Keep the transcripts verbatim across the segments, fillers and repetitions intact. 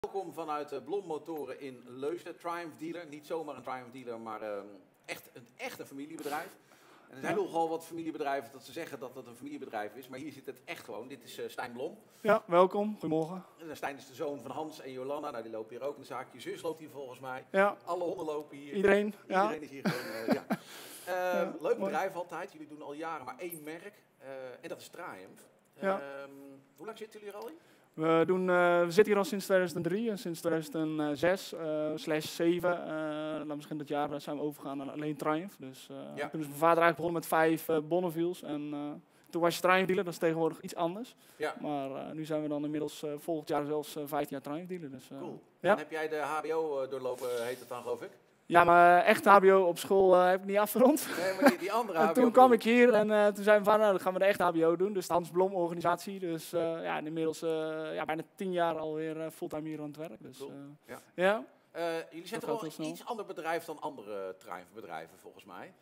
Welkom vanuit uh, Blom Motoren in Leusden, Triumph Dealer. Niet zomaar een Triumph Dealer, maar uh, echt, een, echt een familiebedrijf. En er zijn ja. nogal wat familiebedrijven dat ze zeggen dat het een familiebedrijf is, maar hier zit het echt gewoon. Dit is uh, Stijn Blom. Ja, welkom. Goedemorgen. En Stijn is de zoon van Hans en Jolanda. Nou, die lopen hier ook in de zaak. Je zus loopt hier volgens mij. Ja. Alle honden lopen hier. Iedereen. Iedereen ja. is hier gewoon, uh, ja. Uh, ja. Leuk bedrijf altijd. Jullie doen al jaren maar één merk. Uh, en dat is Triumph. Uh, Ja. Hoe lang zitten jullie er al in? We, doen, uh, we zitten hier al sinds tweeduizend drie en sinds tweeduizend zes uh, slash zeven. Uh, nou, misschien dat jaar uh, zijn we overgegaan naar alleen Triumph. Dus, uh, Ja. toen is mijn vader eigenlijk begonnen met vijf uh, Bonneviels. En uh, toen was je Triumph dealer, dat is tegenwoordig iets anders. Ja. Maar uh, nu zijn we dan inmiddels uh, volgend jaar zelfs uh, vijftien jaar Triumph dealer. Dus, uh, Cool. Ja. Dan heb jij de H B O doorlopen, heet het dan geloof ik? Ja, maar echt H B O op school uh, heb ik niet afgerond. Nee, maar die, die andere H B O. En toen kwam ik hier en uh, toen zei mijn vader, nou, dan gaan we de echte H B O doen. Dus de Hans Blom organisatie. Dus uh, ja, en inmiddels uh, ja, bijna tien jaar alweer uh, fulltime hier aan het werk. Dus, Cool. uh, Ja. ja. Uh, jullie zijn Dat toch gaat wel heel snel. een iets ander bedrijf dan andere Triumph bedrijven volgens mij.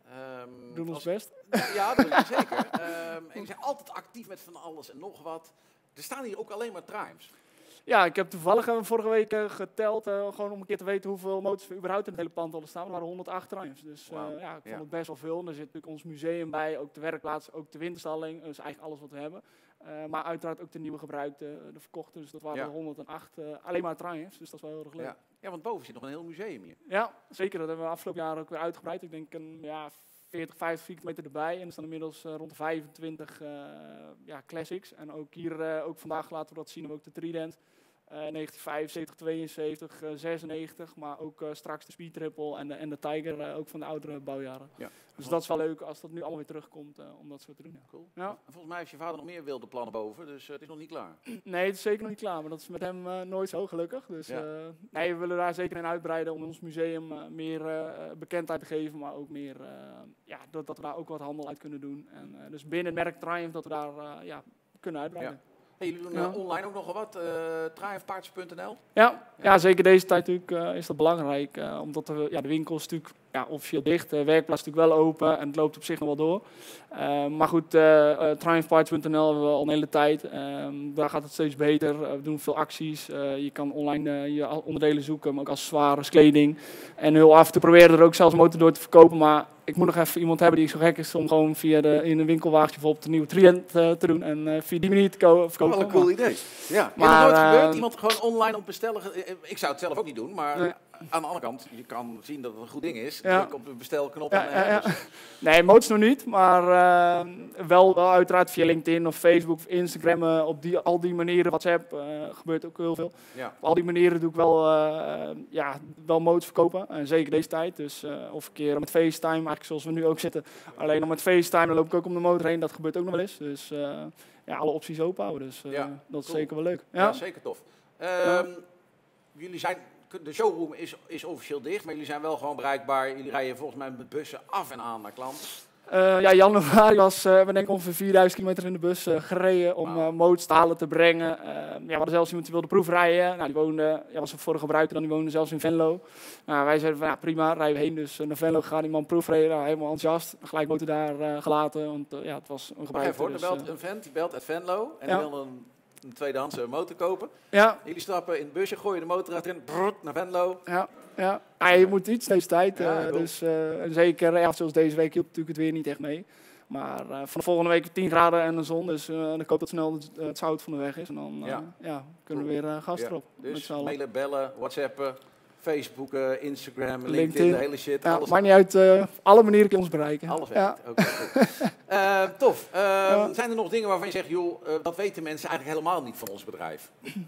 Um, Doen ons als- best. Ja, dat doen we zeker. Um, en jullie zijn altijd actief met van alles en nog wat. Er staan hier ook alleen maar Triumphs. Ja, ik heb toevallig uh, vorige week uh, geteld, uh, gewoon om een keer te weten hoeveel motors we überhaupt in het hele pand hadden staan. Er waren honderd Triumphs. Dus uh, Wauw. ja, ik vond Ja. het best wel veel. En er zit natuurlijk ons museum bij, ook de werkplaats, ook de winterstalling. Dus eigenlijk alles wat we hebben. Uh, maar uiteraard ook de nieuwe gebruikte, de verkochte. Dus dat waren Ja. er honderd uh, alleen maar Triumphs. Dus dat is wel heel erg leuk. Ja. ja, want boven zit nog een heel museum hier. Ja, zeker. Dat hebben we afgelopen jaar ook weer uitgebreid. Ik denk een ja, veertig, vijftig vierkante meter erbij. En er staan inmiddels uh, rond de vijfentwintig uh, ja, classics. En ook hier, uh, ook vandaag laten we dat zien, ook de Trident. Uh, negentien vijfenzeventig, tweeënzeventig, uh, zesennegentig. Maar ook uh, straks de Speed Triple en de, en de Tiger, uh, ook van de oudere bouwjaren. Ja. Dus dat is wel leuk als dat nu allemaal weer terugkomt uh, om dat zo te doen. Cool. Ja. En volgens mij heeft je vader nog meer wilde plannen boven, dus uh, het is nog niet klaar. Nee, het is zeker nog niet klaar, maar dat is met hem uh, nooit zo gelukkig. Dus Ja. uh, nee, we willen daar zeker in uitbreiden om ons museum uh, meer uh, bekendheid te geven, maar ook meer uh, ja, dat, dat we daar ook wat handel uit kunnen doen. En, uh, dus binnen het merk Triumph dat we daar uh, ja, kunnen uitbreiden. Hey, jullie doen Ja. uh, online ook nogal wat, uh, triumphpaards punt n l. Ja, ja, zeker deze tijd natuurlijk uh, is dat belangrijk, uh, omdat de, ja, de winkel is natuurlijk ja, officieel dicht, de werkplaats is natuurlijk wel open en het loopt op zich nog wel door. Uh, maar goed, uh, uh, triumphpaards punt n l hebben we al een hele tijd. Um, daar gaat het steeds beter. Uh, we doen veel acties. Uh, je kan online uh, je onderdelen zoeken, maar ook accessoires, kleding. En heel af te proberen er ook zelfs een motor door te verkopen. Maar ik moet nog even iemand hebben die zo gek is om gewoon via de, in een winkelwagentje bijvoorbeeld een nieuwe Trident uh, te doen. En uh, via die manier te ko- verkopen. Wel een cool idee. Ja, Maar, maar, nooit uh, gebeurd? Iemand gewoon online op bestellen. ge- Ik zou het zelf ook niet doen, maar Nee. aan de andere kant, je kan zien dat het een goed ding is. Ja. Druk op de bestelknop. Ja, en, ja, uh, ja. dus- Nee, motors nog niet, maar uh, wel, wel uiteraard via LinkedIn of Facebook of Instagram. Uh, op die, al die manieren, WhatsApp, uh, gebeurt ook heel veel. ja. Op al die manieren doe ik wel, uh, ja, wel motors verkopen, en zeker deze tijd. Dus, uh, of een keer met FaceTime, eigenlijk zoals we nu ook zitten. Alleen nog met FaceTime, dan loop ik ook om de motor heen, dat gebeurt ook nog wel eens. Dus uh, ja, alle opties open houden, dus uh, Ja, dat is cool. zeker wel leuk. Ja, Ja? zeker tof. Ehm, Jullie zijn, de showroom is, is officieel dicht, maar jullie zijn wel gewoon bereikbaar. Jullie rijden volgens mij met bussen af en aan naar klanten. Uh, ja, januari was, uh, we denk ik ongeveer vierduizend kilometer in de bus uh, gereden om uh, Wauw. motors te halen, te brengen. Uh, ja, we hadden zelfs iemand die wilde proefrijden. Nou, die woonde, ja, was een vorige gebruiker dan, die woonde zelfs in Venlo. Nou, wij zeiden van ja, prima, rijden we heen. Dus uh, naar Venlo gegaan, die man proefrijden, nou, helemaal enthousiast. Gelijk motor daar uh, gelaten, want uh, ja, het was een Wacht gebruiker. even hoor, er dus, belt uh, een vent, die belt uit Venlo en Ja. die wil een, een tweedehands motor kopen. ja, Jullie stappen in het busje, gooien de motor erin, brrrt, naar Venlo. ja, ja. Ja, je moet iets deze tijd. Uh, Ja, cool. dus, uh, en zeker, ja, zoals deze week hielp natuurlijk het weer niet echt mee. Maar uh, van de volgende week tien graden en de zon, dus uh, dan hoop dat snel het, uh, het zout van de weg is. En dan uh, Ja. ja, kunnen we weer uh, gas Ja, erop. met Dus z'n allen. mailen, bellen, whatsappen, Facebooken, Instagram, LinkedIn, LinkedIn. de hele shit. Ja, alles, maakt niet uit, uh, alle manieren kun je ons bereiken. alles ja. werkt. Oké, goed. Eh, tof. Eh, Ja. Zijn er nog dingen waarvan je zegt, joh, uh, dat weten mensen eigenlijk helemaal niet van ons bedrijf?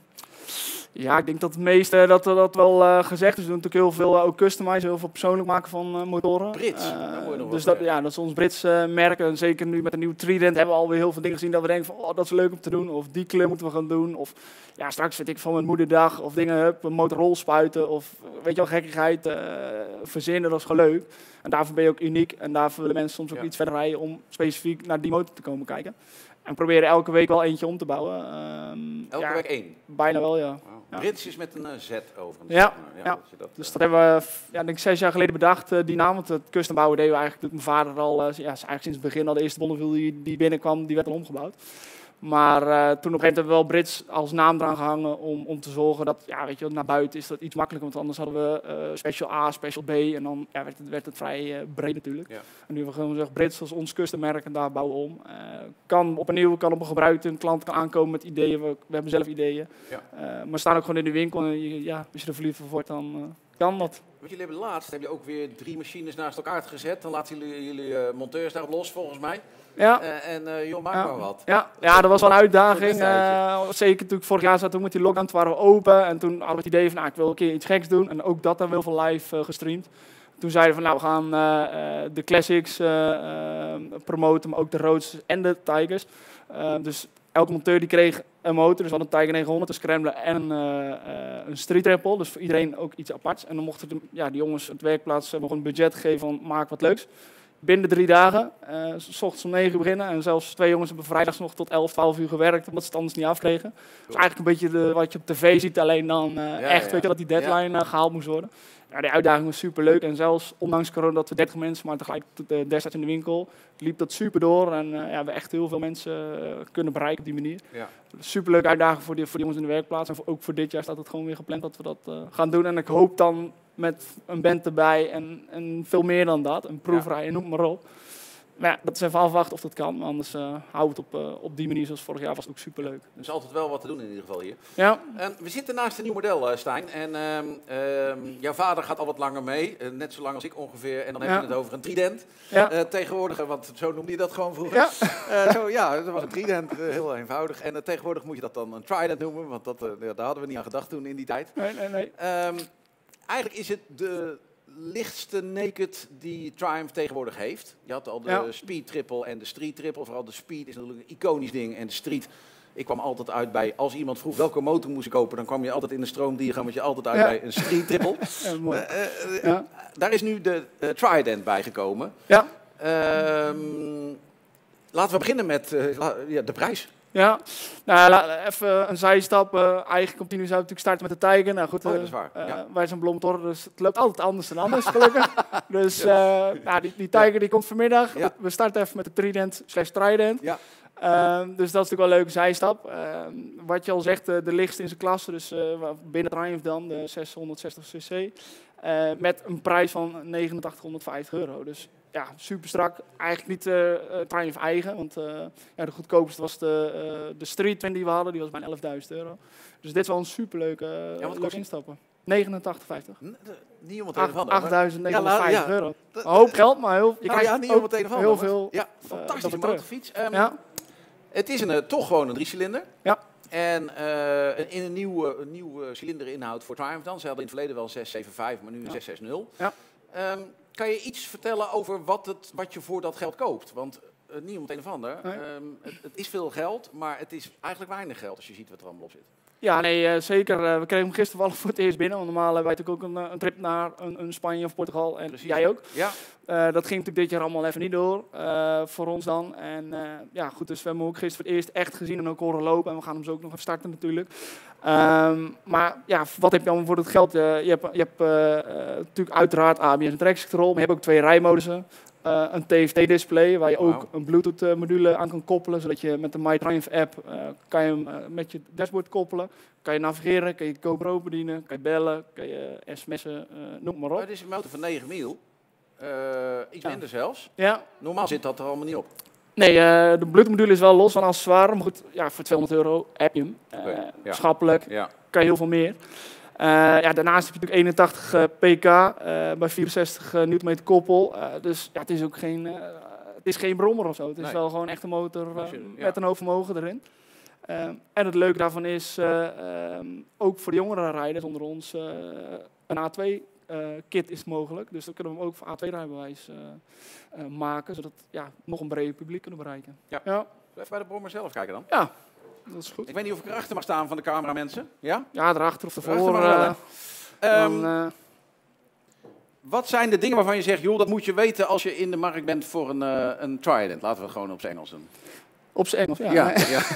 Ja, ik denk dat het meeste dat dat wel uh, gezegd is. We doen natuurlijk heel veel uh, ook customizen, heel veel persoonlijk maken van uh, motoren. Brits, Uh, dat moet je nog wel dus dat, zeggen. ja, dat is ons Brits uh, merk. En zeker nu met de nieuwe Trident hebben we alweer heel veel dingen gezien dat we denken van, oh, dat is leuk om te doen. Of die kleur moeten we gaan doen. Of ja, straks weet ik van mijn moederdag. Of dingen, hup, een motorrol spuiten. Of weet je wel, gekkigheid uh, verzinnen, dat is gewoon leuk. En daarvoor ben je ook uniek. En daarvoor willen mensen soms ook Ja. iets verder rijden om specifiek naar die motor te komen kijken. En proberen elke week wel eentje om te bouwen. Um, Elke ja, week één. Bijna wel, ja. Wow. Ja. Brits is met een uh, Z overigens. Ja, zeg maar. ja. dat je dat, Dus uh, dat hebben we, f- ja, denk ik zes jaar geleden bedacht, uh, die naam. Want het custom bouwen deden we eigenlijk, toen mijn vader al, uh, ja, eigenlijk sinds het begin al de eerste Bonneville die, die binnenkwam, die werd al omgebouwd. Maar uh, toen op een gegeven moment hebben we wel Brits als naam eraan gehangen om, om te zorgen dat, ja, weet je, naar buiten is dat iets makkelijker. Want anders hadden we uh, Special A, Special B en dan ja, werd, het, werd het vrij uh, breed natuurlijk. Ja. En nu hebben we gewoon gezegd Brits als ons custommerk en daar bouwen we om. Uh, kan opnieuw, kan op een gebruikte, een klant kan aankomen met ideeën, we, we hebben zelf ideeën. Ja. Uh, maar we staan ook gewoon in de winkel en je, ja, als je er verliefd voor wordt, dan uh, kan dat. Want jullie hebben laatst hebben jullie ook weer drie machines naast elkaar gezet. Dan laten jullie, jullie uh, monteurs daarop los volgens mij. Ja. Uh, en uh, joh, maak ja. maar wat. Ja. ja, dat was wel een uitdaging. Uh, zeker toen ik vorig jaar zat, toen met die lockdown, toen waren we open. En toen hadden we het idee van, nou, ik wil een keer iets geks doen. En ook dat hebben we heel veel live uh, gestreamd. Toen zeiden we van, nou, we gaan uh, uh, de classics uh, uh, promoten, maar ook de Rhodes en de Tigers. Uh, dus elke monteur die kreeg een motor, dus we hadden een Tiger negenhonderd, een Scrambler en uh, uh, een Street Triple. Dus voor iedereen ook iets aparts. En dan mochten de, ja, die jongens het werkplaats uh, nog een budget geven van, maak wat leuks. Binnen drie dagen, uh, s ochtends om negen uur beginnen en zelfs twee jongens hebben vrijdags nog tot elf, twaalf uur gewerkt, omdat ze het anders niet afkregen. Dus eigenlijk een beetje de, wat je op tv ziet, alleen dan uh, ja, echt, ja. weet je, dat die deadline uh, gehaald moest worden. Ja, die uitdaging was super leuk en zelfs ondanks corona dat we dertig mensen, maar tegelijk uh, destijds in de winkel, liep dat super door en uh, ja, we hebben echt heel veel mensen uh, kunnen bereiken op die manier. Ja. Super leuke uitdaging voor die, voor die jongens in de werkplaats en voor, ook voor dit jaar staat het gewoon weer gepland dat we dat uh, gaan doen en ik hoop dan met een band erbij en, en veel meer dan dat, een proefrij, ja. noem maar op. Maar ja, dat is even afwachten of dat kan, maar anders uh, hou het op, uh, op die manier zoals vorig jaar was het ook superleuk. Er is altijd wel wat te doen in ieder geval hier. Ja. Uh, we zitten naast een nieuw model, uh, Stijn. En uh, uh, jouw vader gaat al wat langer mee, uh, net zo lang als ik ongeveer. En dan heb je ja. het over een trident. Ja. Uh, tegenwoordig, want zo noemde je dat gewoon vroeger. Ja, uh, zo, ja dat was een trident, uh, heel eenvoudig. En uh, tegenwoordig moet je dat dan een trident noemen, want dat, uh, daar hadden we niet aan gedacht toen in die tijd. Nee, nee, nee. Um, eigenlijk is het de lichtste naked die Triumph tegenwoordig heeft. Je had al de ja. Speed Triple en de Street Triple. Vooral de Speed is natuurlijk een iconisch ding. En de Street, ik kwam altijd uit bij, als iemand vroeg welke motor moest ik kopen, dan kwam je altijd in de stroomdiagrammetje altijd uit ja. bij een Street Triple. Ja, mooi. Uh, uh, ja. Daar is nu de uh, Trident bij gekomen. Ja. Um, laten we beginnen met uh, la, ja, de prijs. Ja, nou, even een zijstap. Uh, eigenlijk op tien uur zou ik natuurlijk starten met de Tiger. Nou goed, uh, oh, dat is waar. Uh, ja. Wij zijn Blomtor, dus het loopt altijd anders dan anders, gelukkig. Dus uh, nou, die, die Tiger die komt vanmiddag. Ja. We starten even met de Trident slash Trident. Ja. Uh, dus dat is natuurlijk wel een leuke zijstap. Uh, wat je al zegt, uh, de lichtste in zijn klasse, dus uh, binnen Triumph dan, de zeshonderdzestig cc. Uh, met een prijs van negenentachtighonderdvijftig euro. Dus ja, super strak. Eigenlijk niet uh, Triumph eigen, want uh, ja, de goedkoopste was de, uh, de Street Twin die we hadden, die was bijna elfduizend euro. Dus dit is wel een superleuke uh, ja, leuke instappen. negenentachtig vijftig. Niet om het een of ander. achtduizend negenhonderdvijftig euro. Een hoop geld, maar heel, je nou, krijgt ja, niet om het een of ander. Heel veel. Ja, fantastische uh, motorfiets. Um, ja. Het is een, uh, toch gewoon een driecilinder. Ja. En uh, in een nieuwe, een nieuwe cilinderinhoud voor Triumph dan. Ze hadden in het verleden wel zes zeven vijf, maar nu een ja. zes zes nul. Ja. Um, kan je iets vertellen over wat, het, wat je voor dat geld koopt? Want uh, niet om het een of ander. Nee. Um, het, het is veel geld, maar het is eigenlijk weinig geld als je ziet wat er allemaal op zit. Ja, nee, uh, zeker. Uh, we kregen hem gisteren wel voor het eerst binnen. Want normaal hebben wij natuurlijk ook een, een trip naar een, een Spanje of Portugal. En Precies. Jij ook. Ja. Uh, dat ging natuurlijk dit jaar allemaal even niet door. Uh, voor ons dan. En uh, ja, goed, dus we hebben hem ook gisteren voor het eerst echt gezien en ook horen lopen. En we gaan hem zo ook nog even starten natuurlijk. Um, maar ja, wat heb je allemaal voor het geld? Uh, je hebt, je hebt uh, uh, natuurlijk uiteraard A B S en traction control. Maar je hebt ook twee rijmodussen. Uh, een T F T-display waar je wow. ook een Bluetooth-module aan kan koppelen, zodat je met de My Triumph app uh, kan je hem uh, met je dashboard koppelen. Kan je navigeren, kan je GoPro bedienen, kan je bellen, kan je sms'en, uh, noem maar op. Het is een motor van negen mil, uh, iets ja. minder zelfs. Ja. Normaal zit dat er allemaal niet op. Nee, uh, de Bluetooth-module is wel los van accessoire, maar goed, ja, voor tweehonderd euro heb je hem. Uh, okay. ja. Schappelijk, ja. kan je heel veel meer. Uh, ja, daarnaast heb je natuurlijk eenentachtig uh, pk uh, bij vierenzestig uh, newtonmeter koppel. Uh, dus ja, het is ook geen, uh, het is geen brommer of zo. Het is nee. wel gewoon echt een motor uh, je, ja. met een hoog vermogen erin. Uh, en het leuke daarvan is, uh, um, ook voor de jongere rijders onder ons, uh, een A twee uh, kit is mogelijk. Dus dan kunnen we hem ook voor A twee rijbewijs uh, uh, maken, zodat ja, nog een breder publiek kunnen bereiken. Ja. Ja. Even bij de brommer zelf kijken dan. Ja. Dat is goed. Ik weet niet of ik erachter mag staan van de cameramensen. Ja? Ja, erachter of ervoor. Uh, um, uh, wat zijn de dingen waarvan je zegt, joh, dat moet je weten als je in de markt bent voor een, uh, een Trident? Laten we het gewoon op zijn Engels doen. Op zijn Engels, ja. ja, nee. ja.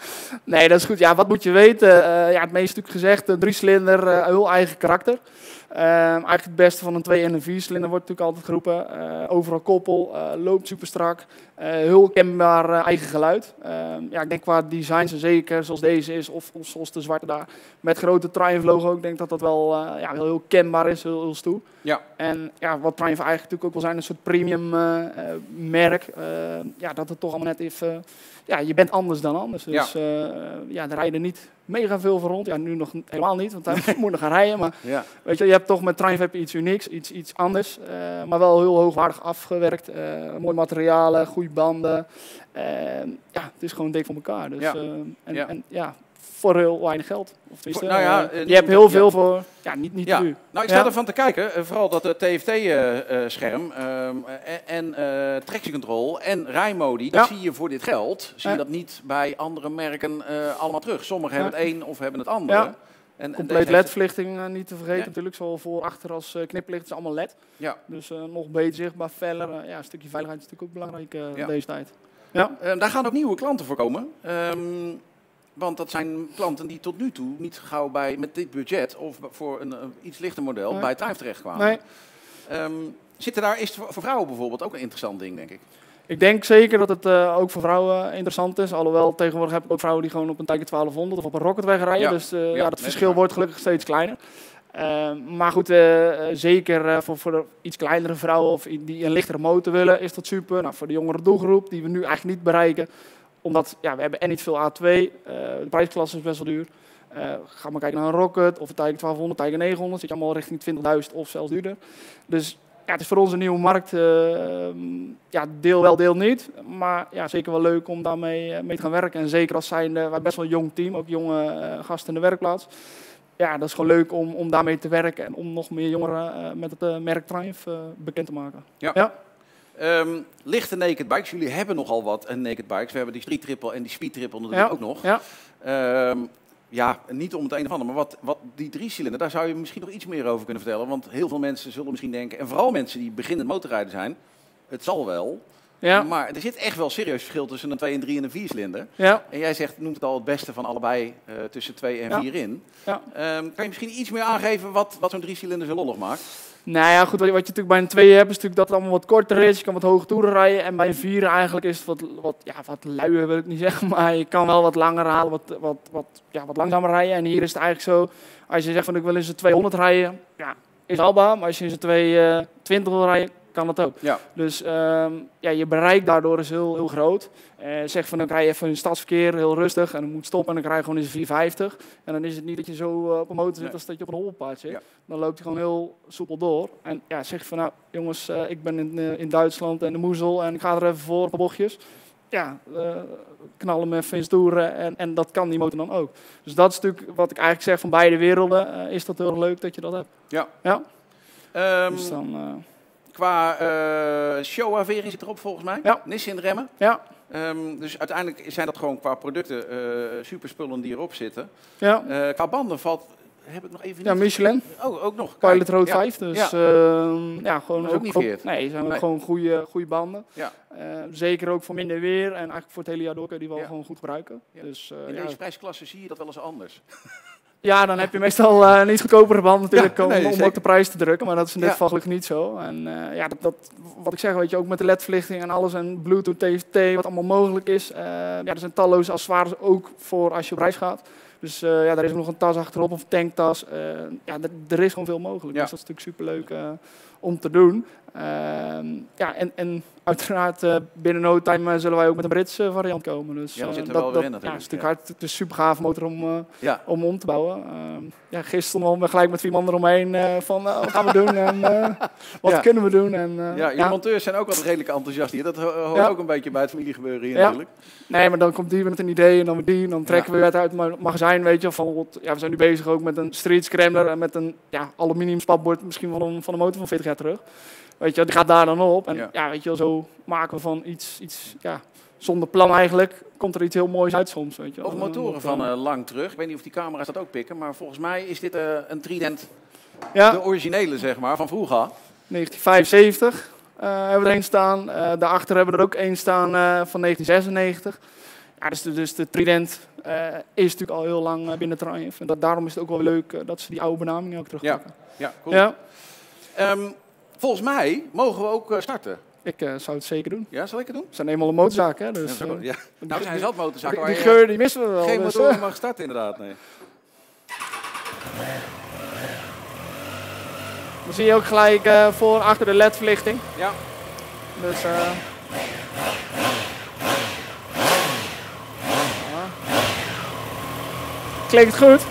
nee, dat is goed. Ja, wat moet je weten? Uh, ja, het meest natuurlijk gezegd, een driecilinder, uh, heel eigen karakter. eigenlijk het beste van een twee- en een vier-cilinder wordt natuurlijk altijd geroepen. Uh, overal koppel, uh, loopt super strak. Uh, heel kenbaar uh, eigen geluid. Uh, ja, ik denk qua designs en zeker zoals deze is, of, of zoals de zwarte daar. Met grote Triumph logo, ik denk dat dat wel, uh, ja, wel heel kenbaar is, heel, heel stoer. Ja. En ja, wat Triumph eigenlijk natuurlijk ook wil zijn, een soort premium uh, uh, merk. Uh, ja, dat het toch allemaal net even... Uh, ja, je bent anders dan anders. Dus ja, uh, ja er rijden niet mega veel voor rond. Ja, nu nog helemaal niet, want hij moet nog gaan rijden. Maar ja. Weet je, je hebt toch met Triumph heb je iets unieks, iets, iets anders. Uh, maar wel heel hoogwaardig afgewerkt. Uh, mooi materialen, goede banden. Uh, ja, het is gewoon dik voor elkaar. Dus, ja. Uh, en, ja. En ja, voor heel weinig geld. Of tenminste, nou ja, uh, je hebt heel veel ja. voor, ja, niet, niet ja. duur. Nou, ik sta ja. ervan te kijken, uh, vooral dat uh, T F T-scherm uh, uh, en uh, traction control en rijmodi, dat ja. zie je voor dit geld, zie je ja. dat niet bij andere merken uh, allemaal terug. Sommigen ja. hebben het een of hebben het andere. Ja. En, Compleet L E D-verlichting uh, niet te vergeten ja. natuurlijk, zowel voor, achter als uh, kniplicht is allemaal L E D. Ja. Dus uh, nog beter zichtbaar, feller. Uh, ja, een stukje veiligheid is natuurlijk ook belangrijk uh, ja. deze tijd. Ja. Uh, daar gaan ook nieuwe klanten voor komen. Um, Want dat zijn klanten die tot nu toe niet gauw bij, met dit budget of voor een, een iets lichter model nee. bij Triumph terechtkwamen. Nee. Um, zitten daar, is het voor vrouwen bijvoorbeeld ook een interessant ding, denk ik? Ik denk zeker dat het uh, ook voor vrouwen interessant is. Alhoewel, tegenwoordig heb ik ook vrouwen die gewoon op een Tiger twaalfhonderd of op een Rocket rijden. Ja. Dus uh, ja, ja, het verschil waar. wordt gelukkig steeds kleiner. Uh, maar goed, uh, zeker uh, voor, voor de iets kleinere vrouwen of die een lichtere motor willen, is dat super. Nou, voor de jongere doelgroep, die we nu eigenlijk niet bereiken. Omdat ja, we hebben en niet veel A twee, uh, de prijsklasse is best wel duur. Uh, ga maar kijken naar een Rocket of een Tiger twaalfhonderd, Tiger negenhonderd, zit je allemaal richting twintigduizend of zelfs duurder. Dus ja, het is voor ons een nieuwe markt, uh, ja, deel wel, deel niet. Maar ja, zeker wel leuk om daarmee uh, mee te gaan werken. En zeker als zijn, uh, wij best wel een jong team, ook jonge uh, gasten in de werkplaats. Ja, dat is gewoon leuk om, om daarmee te werken en om nog meer jongeren uh, met het uh, merk Triumph uh, bekend te maken. Ja. ja. Um, lichte naked bikes, jullie hebben nogal wat uh, naked bikes. We hebben die street triple en die speed triple natuurlijk ja. ook nog. Ja. Um, ja, niet om het een of ander, maar wat, wat die drie-cilinder, daar zou je misschien nog iets meer over kunnen vertellen. Want heel veel mensen zullen misschien denken, en vooral mensen die beginnend motorrijden zijn, het zal wel. Ja. Maar er zit echt wel serieus verschil tussen een twee, een drie en een vier-cilinder. Ja. En jij zegt, noemt het al het beste van allebei uh, tussen twee en vier ja. in. Ja. Um, kan je misschien iets meer aangeven wat, wat zo'n drie-cilinder zo lollig maakt? Nou ja, goed, wat je, wat je natuurlijk bij een twee hebt, is natuurlijk dat het allemaal wat korter is. Je kan wat hoge toeren rijden. En bij een vier eigenlijk is het wat, wat, ja, wat luier, wil ik niet zeggen. Maar je kan wel wat langer halen, wat, wat, wat, ja, wat langzamer rijden. En hier is het eigenlijk zo, als je zegt van ik wil in z'n tweehonderd rijden, ja, is haalbaar. Maar als je in z'n tweehonderdtwintig wil rijden, kan dat ook. Ja. Dus um, ja, je bereik daardoor is heel, heel groot. Uh, zeg van dan rij je even in het stadsverkeer heel rustig en dan moet stoppen en dan rij je gewoon in z'n vierhonderdzestig. En dan is het niet dat je zo uh, op een motor zit nee. als dat je op een holpaard zit. Ja. Dan loopt je gewoon heel soepel door. En ja, zeg je van nou jongens, uh, ik ben in, uh, in Duitsland en de Moezel en ik ga er even voor op de bochtjes. Ja, uh, knallen me even in stoeren en, en dat kan die motor dan ook. Dus dat is natuurlijk wat ik eigenlijk zeg van beide werelden. Uh, is dat heel erg leuk dat je dat hebt. Ja. ja. Um, dus dan... Uh, Qua uh, show-avering zit erop volgens mij. Ja. Nissin remmen. Ja. Um, dus uiteindelijk zijn dat gewoon qua producten uh, superspullen die erop zitten. Ja. Uh, qua banden valt, heb ik nog even niet... Ja, Michelin. Oh, ook nog. Pilot Road ja. vijf. Dus ja, uh, ja gewoon... ook, ook niet verkeerd. Nee, zijn nee. gewoon goede, goede banden. Ja. Uh, zeker ook voor minder weer. En eigenlijk voor het hele jaar door kun je die wel ja. gewoon goed gebruiken. Ja. Dus, uh, In ja. deze prijsklasse zie je dat wel eens anders. Ja, dan heb je meestal uh, een iets goedkopere band natuurlijk ja, nee, om, om ook de prijs te drukken. Maar dat is in dit ja. geval gelukkig niet zo. En uh, ja, dat, dat, wat ik zeg, weet je, ook met de L E D-verlichting en alles en Bluetooth, T F T, wat allemaal mogelijk is. Uh, ja, er zijn talloze accessoires ook voor als je op reis gaat. Dus uh, ja, daar is nog een tas achterop of een tanktas. Uh, ja, er is gewoon veel mogelijk. Ja. Dus dat is natuurlijk superleuk uh, om te doen. Uh, ja, en, en uiteraard uh, binnen no time uh, zullen wij ook met een Britse uh, variant komen. Dus, ja, dat zit er uh, wel dat, weer in dat, natuurlijk. Ja, het is natuurlijk hard, het is een super gaaf motor om, uh, ja. om om te bouwen. Uh, ja, gisteren stonden we gelijk met vier man eromheen uh, van uh, wat gaan we doen en uh, wat ja. kunnen we doen. En, uh, ja, je ja. monteurs zijn ook altijd redelijk enthousiast hier. Dat ho hoort ja. ook een beetje bij het familiegebeuren hier ja. natuurlijk. Nee, maar dan komt die met een idee en dan weer die. En dan trekken ja. we het uit het magazijn, weet je. Van, ja, we zijn nu bezig ook met een street scrambler en met een ja, aluminium spatbord, misschien van een, van een motor van veertig jaar terug. Weet je, die gaat daar dan op. En ja, ja weet je wel, zo maken we van iets, iets ja, zonder plan eigenlijk, komt er iets heel moois uit soms. Weet je. Of motoren van uh, lang terug. Ik weet niet of die camera's dat ook pikken, maar volgens mij is dit uh, een Trident, ja. de originele zeg maar, van vroeger. negentien vijfenzeventig uh, hebben we er een staan. Uh, daarachter hebben we er ook een staan uh, van negentien zesennegentig. Ja, dus, de, dus de Trident uh, is natuurlijk al heel lang uh, binnen Triumph. En dat, daarom is het ook wel leuk uh, dat ze die oude benaming ook terugpakken. Ja, ja, cool. Ja. Um, volgens mij mogen we ook uh, starten. Ik uh, zou het zeker doen. Ja, zal ik het doen? We zijn eenmaal een motorzaak, hè? Dus, ja, uh, ja. Nou, we zijn zelf motorzaken. Die, die geur die missen we wel. Geen dus, motoren uh, mag starten, inderdaad. Nee. Dan zie je ook gelijk uh, voor en achter de L E D-verlichting. Ja. Dus... Uh, klinkt goed.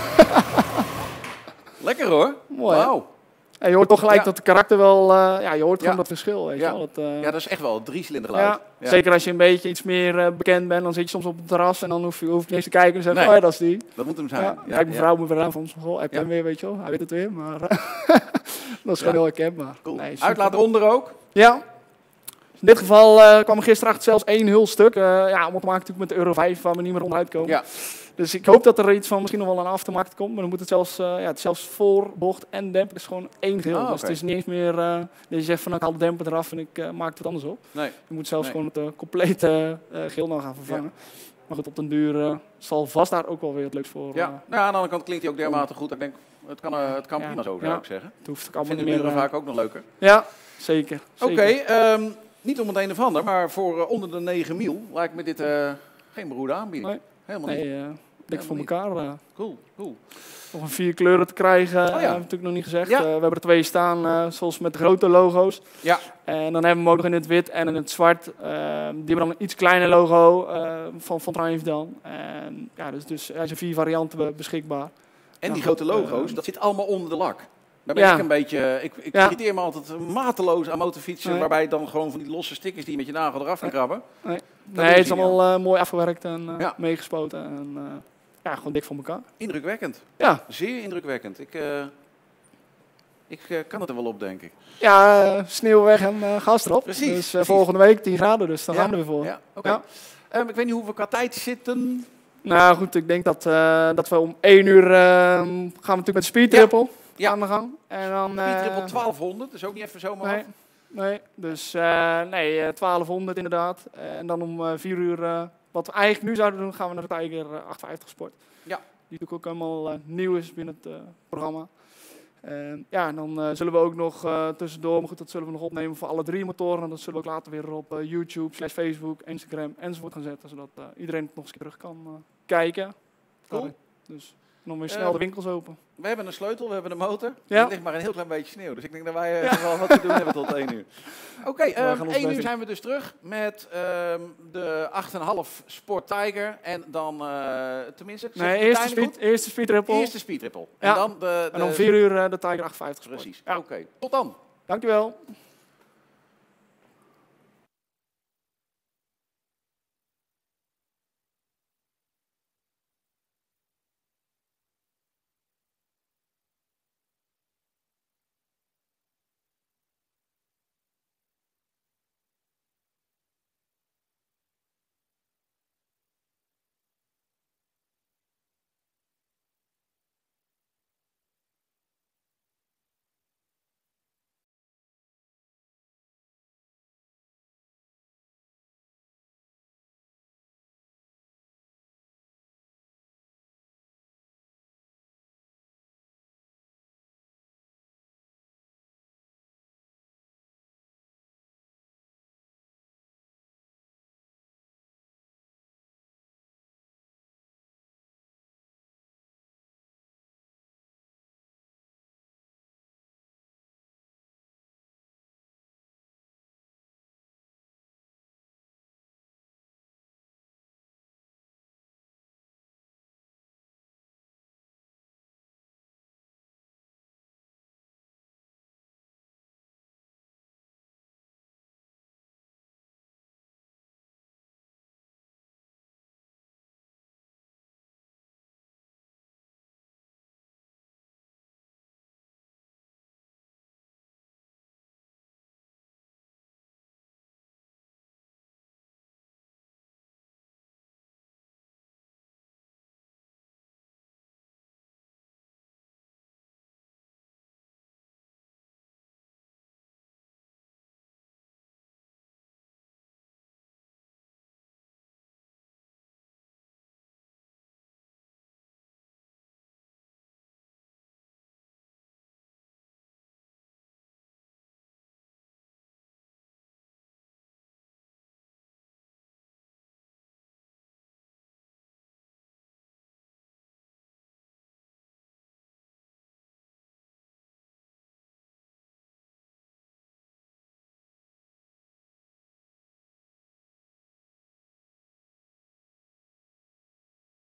Lekker hoor. Mooi. Wauw. Ja, je hoort toch gelijk ja. dat de karakter wel, uh, ja, je hoort gewoon ja. dat verschil. Weet ja. je wel. Dat, uh, ja, dat is echt wel een drie-cilindergeluid. Ja. Ja. Zeker als je een beetje iets meer uh, bekend bent, dan zit je soms op het terras en dan hoef je, hoef je niet eens te kijken en zeggen, nee. oh ja, dat is die. Dat moet hem zijn. Ja. Ja. Kijk, mijn ja. vrouw moet weer aan van ons, goh, heb je ja. hem weer, weet je wel. Hij weet het weer, maar dat is gewoon ja. heel herkenbaar. Cool. Nee, Uitlaat eronder ook? Ja. In dit geval uh, kwam er gisteravond zelfs één heel stuk. Uh, ja, om te maken natuurlijk met de Euro vijf, waar we niet meer onderuit komen. Ja. Dus ik hoop dat er iets van misschien nog wel een aftermarkt komt. Maar dan moet het zelfs, uh, ja, het zelfs voor, bocht en demper. Het is gewoon één geheel. Oh, okay. Dus het is niet eens meer uh, dat je zegt van, nou, ik haal de demper eraf en ik uh, maak het wat anders op. Nee. Je moet zelfs nee. gewoon het uh, complete uh, geheel dan gaan vervangen. Ja. Maar goed, op den duur uh, zal vast daar ook wel weer het leuks voor. Ja, uh, nou, aan de andere kant klinkt hij ook dermate goed. Ik denk, het kan, uh, het kan ja. prima zo, zou ja. ik zeggen. Het hoeft ook allemaal niet meer. Vinden Uh, vaak ook nog leuker. Ja, zeker. Oké, okay, um, niet om het een of ander, maar voor uh, onder de negen mil lijkt me dit uh, geen beroerde aanbieding. Nee. Helemaal nee, niet. Uh, dik voor elkaar. Uh. Cool, cool. Nog een vier kleuren te krijgen, oh, ja. uh, hebben we natuurlijk nog niet gezegd. Ja. Uh, we hebben er twee staan, uh, zoals met de grote logo's. Ja. En dan hebben we hem ook nog in het wit en in het zwart. Uh, die hebben dan een iets kleiner logo uh, van, van Triumph dan. En, ja, dus, dus er zijn vier varianten beschikbaar. En die nou, grote logo's, uh, dat zit allemaal onder de lak. Daar ben ja. ik een beetje, ik, ik ja. irriteer me altijd mateloos aan motorfietsen, nee. waarbij dan gewoon van die losse stickers die je met je nagel eraf kan krabben. Nee, nee het is allemaal uh, mooi afgewerkt en uh, ja. meegespoten. En, uh, ja, gewoon dik voor elkaar. Indrukwekkend. Ja. Zeer indrukwekkend. Ik, uh, ik uh, kan het er wel op, denk ik. Ja, uh, sneeuw weg en uh, gas erop. Precies. Dus uh, precies. volgende week tien graden, dus daar ja. gaan we er weer voor. Ja, okay. ja. Um, ik weet niet hoe we qua tijd zitten. Nou goed, ik denk dat, uh, dat we om één uur uh, gaan we natuurlijk met de Speed Triple ja. ja. aan de gang. En dan, Speed Triple uh, twaalfhonderd, dus ook niet even zomaar nee, af. Nee, dus uh, nee, uh, twaalfhonderd inderdaad. Uh, en dan om uh, vier uur, uh, wat we eigenlijk nu zouden doen, gaan we naar de Tiger uh, achthonderdvijftig Sport. Ja. Die natuurlijk ook helemaal uh, nieuw is binnen het uh, programma. Uh, ja, en dan uh, zullen we ook nog uh, tussendoor, maar goed, dat zullen we nog opnemen voor alle drie motoren. En dat zullen we ook later weer op uh, YouTube, slash Facebook, Instagram enzovoort gaan zetten. Zodat uh, iedereen het nog eens terug kan uh, kijken. Cool. Dus dan weer snel uh, de winkels open. We hebben een sleutel, we hebben een motor. Ja. Er ligt maar een heel klein beetje sneeuw. Dus ik denk dat wij uh, ja. wel wat te doen hebben tot één uur. Oké, okay, um, één uur zijn we dus terug met um, de acht komma vijf Sport Tiger. En dan, uh, tenminste... Nee, eerste speed, eerste speed Triple. Eerste Speed Triple. Ja. En dan, de, de, en om vier uur uh, de Tiger achthonderdvijftig Sport. Precies, ja. Oké. Okay. Tot dan. Dankjewel.